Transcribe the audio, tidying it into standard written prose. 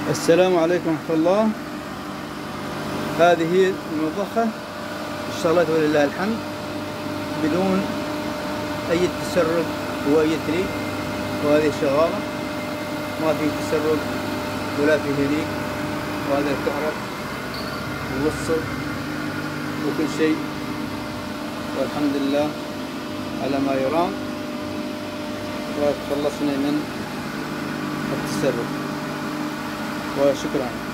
السلام عليكم ورحمة الله. هذه هي المطبخة اشتغلت ولله الحمد بدون أي تسرب وأي تليق، وهذه شغالة ما في تسرب ولا في هليق، وهذا الكهرب والوصل وكل شيء، والحمد لله على ما يرام، وتخلصنا من التسرب، وشكرا.